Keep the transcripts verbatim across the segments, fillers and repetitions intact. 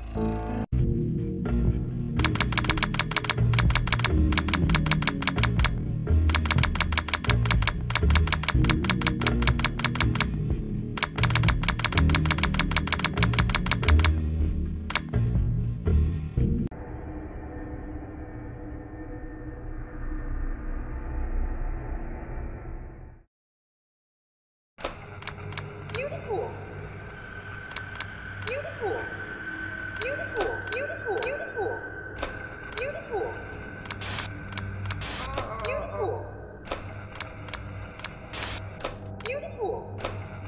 Beautiful. Beautiful. Beautiful. Beautiful. Beautiful. Beautiful. Beautiful. Beautiful.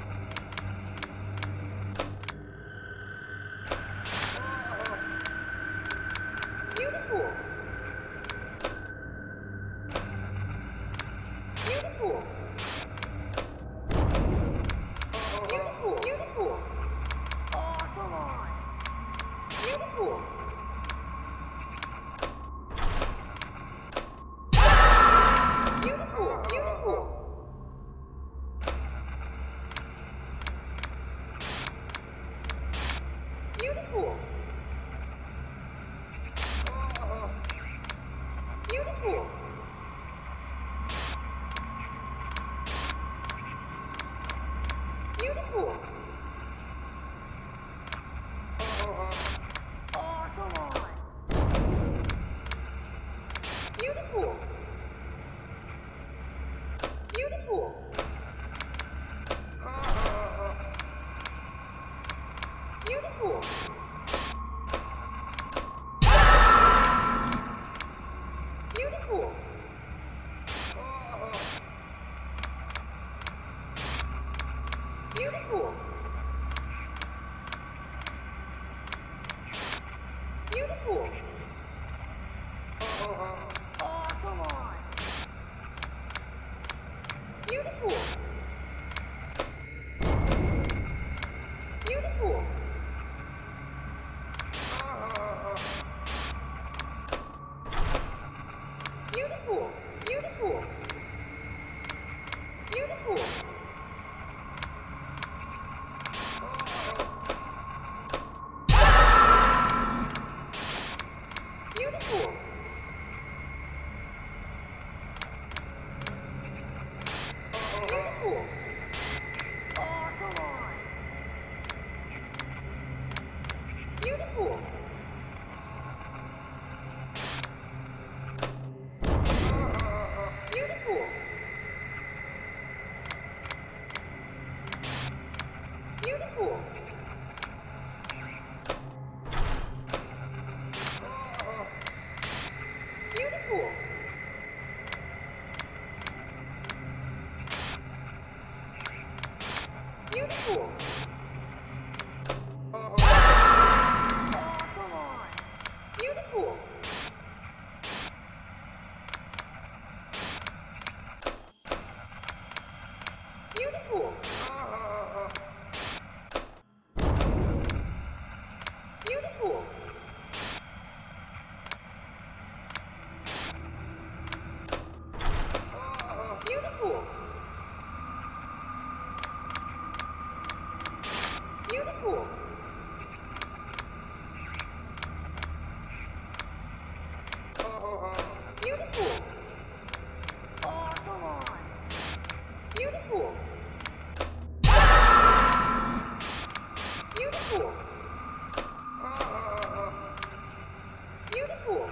Beautiful. Beautiful. Beautiful. Beautiful. Oh, come on. Beautiful. Beautiful. Beautiful. Beautiful. Beautiful. Beautiful. Oh, come on. Beautiful. Beautiful. Beautiful. Beautiful. Beautiful. Beautiful. Oh, come on. Beautiful. Beautiful. Beautiful. Beautiful. Beautiful. Beautiful. Beautiful. Oh, come on. Beautiful. Beautiful. Beautiful. Beautiful. Beautiful. Oh, come on. Beautiful. Beautiful. Beautiful. Beautiful. Beautiful. Beautiful. Oh, come on. Beautiful. Beautiful. Beautiful.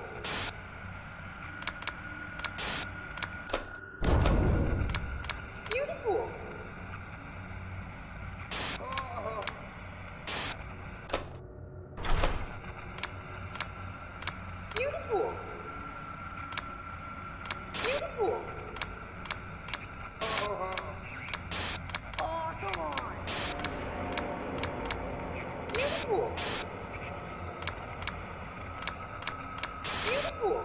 Beautiful. Beautiful. Beautiful. Oh, come on. Beautiful. Beautiful.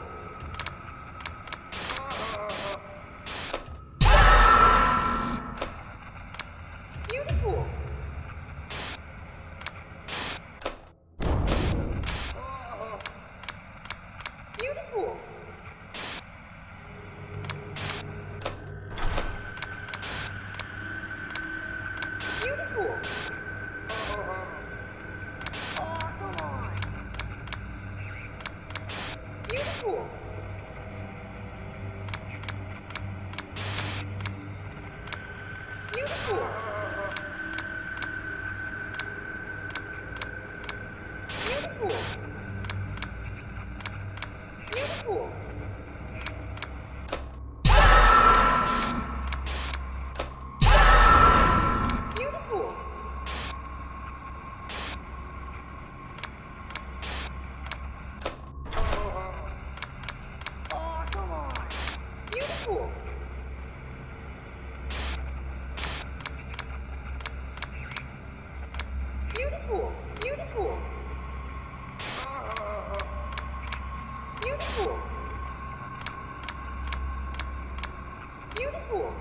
Beautiful. Beautiful. Beautiful. Oh, come on. Beautiful. Beautiful. Oh, come on. Beautiful. Beautiful. Beautiful. Beautiful. Beautiful.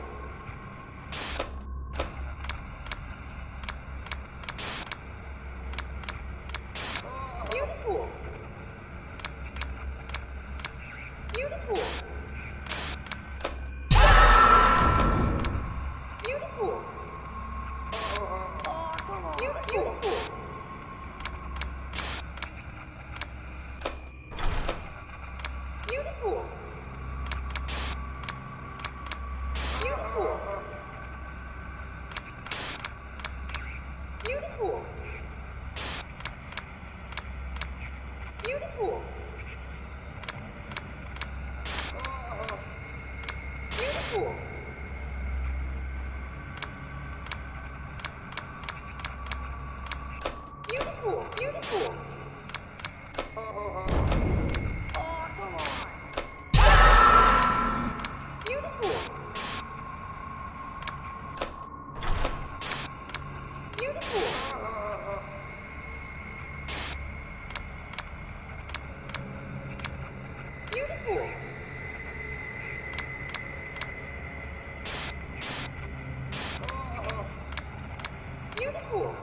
Beautiful. Beautiful. Beautiful. Oh, come on. Beautiful. Beautiful. Beautiful. Beautiful. Beautiful. Beautiful. Beautiful. Beautiful. Oh, come on. Beautiful. Beautiful. Beautiful. Beautiful.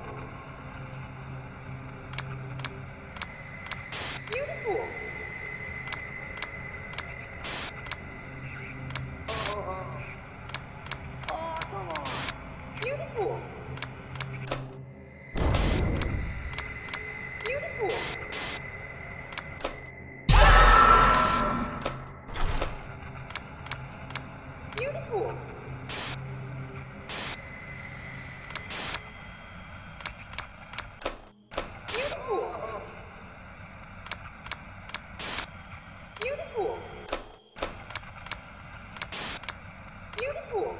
Beautiful. Oh, come on. Beautiful. Beautiful. Beautiful. Beautiful. Beautiful. Beautiful.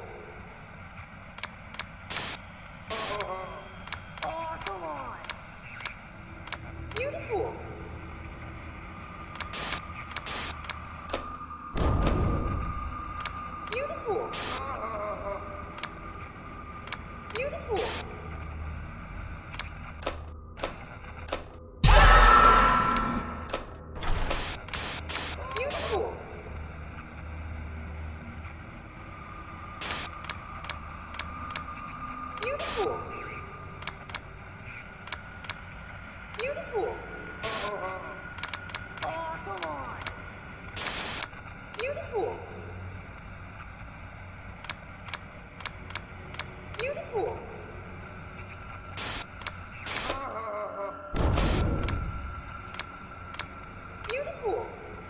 Oh, come on. Beautiful. Beautiful. Beautiful. Beautiful. Beautiful. Beautiful. Oh, come on. Beautiful. Beautiful. Beautiful.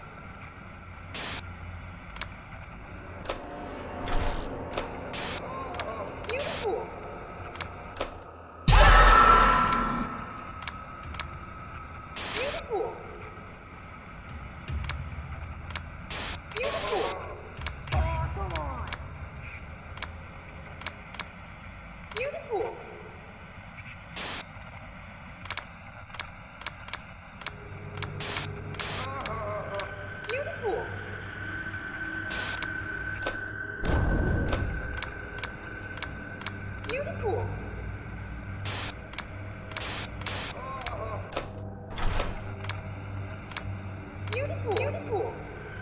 Beautiful. Beautiful. Beautiful. Oh, come on. Beautiful. Beautiful. Beautiful. Beautiful. Beautiful.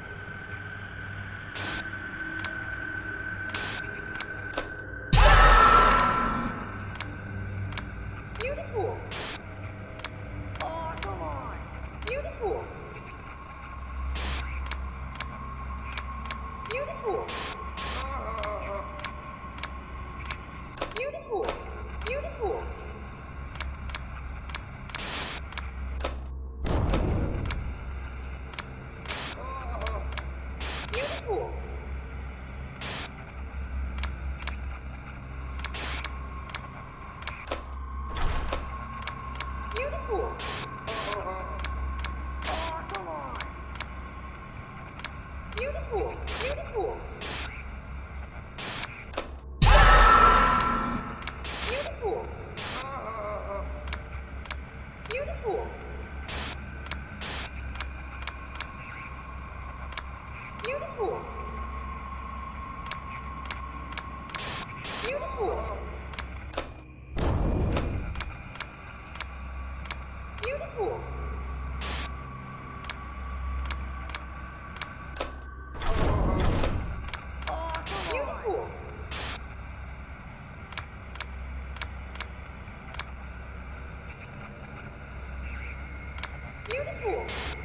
Beautiful. Oh, come on. Beautiful. Beautiful. Beautiful. Beautiful. Beautiful. Beautiful. Beautiful. Beautiful. Beautiful. Beautiful. Beautiful. Beautiful.